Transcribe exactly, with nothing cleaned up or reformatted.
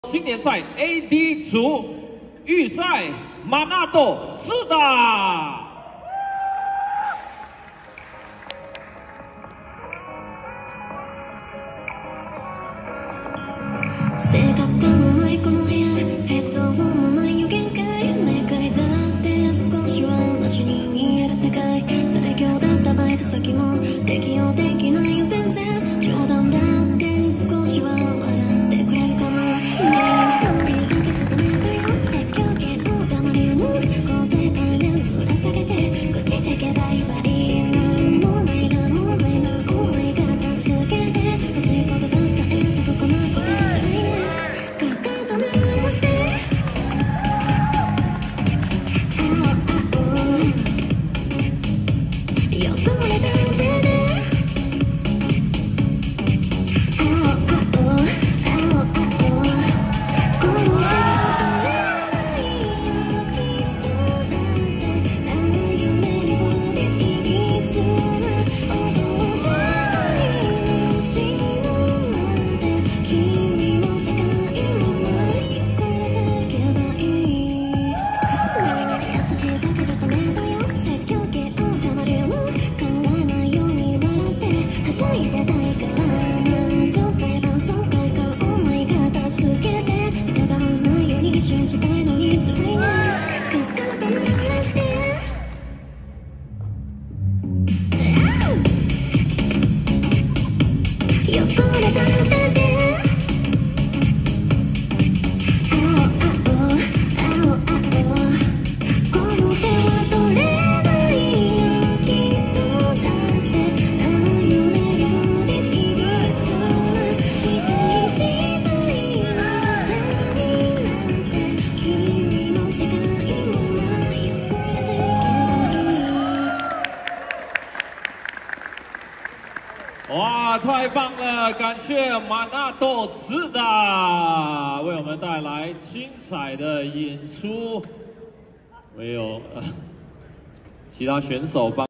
青年赛 A D 组预赛，马纳豆自打。 生活感もないこの部屋ヘッドホンもないよ限界明快だって少しはマシに見える世界最強だったバイト先も適応できないよ全然冗談だって少しは笑ってくれるかな何に通りかけちゃダメだよ説教系を黙るよもう肯定概念ぶら下げて口でけばいいばいいなんもないなんもないな思いが助けて欲しいことがさえ届かなくて哇，太棒了！感谢马纳豆自打为我们带来精彩的演出，没有、呃、其他选手帮。